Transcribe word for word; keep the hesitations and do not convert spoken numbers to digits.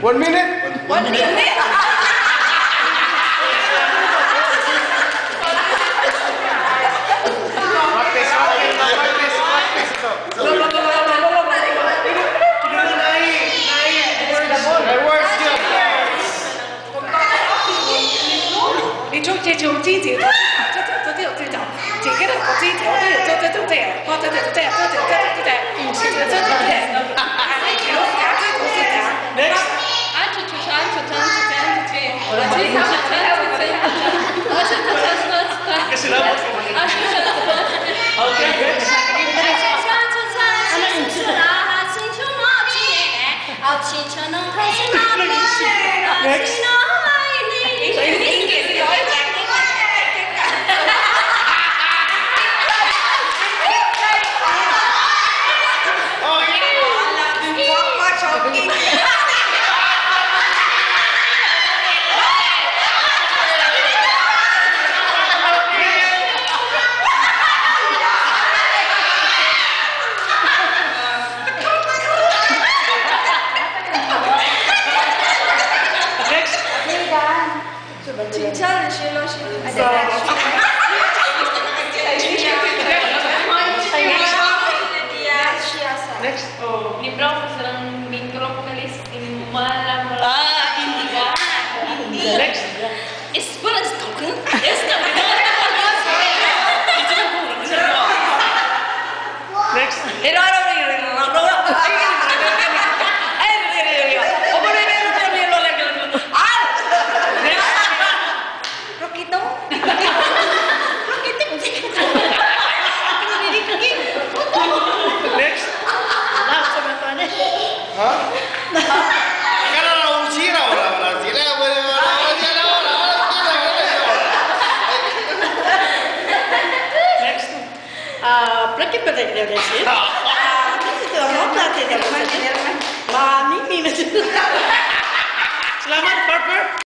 One minute. One minute. Practice, practice, practice, practice ito. My words dyan. 你做这种这这这这这这这种，这个的我这这我这这这这，我这这这这这这这这，这这这这。 Next. Kasi lang. Okay, next. Next. Next. Oh, libro ko silang micropolis in malam. Ah, India. India. Next. Is well as cooking. Yes, no. Next. Ero ero ero ero ero. Rokito. Next. Ha? Kaya na usira wala wala sila wala wala sila wala wala. Next. Ah, perché per te deve essere? Ah, questo non plate deve essere. Ma mi mi. Selamat, partner.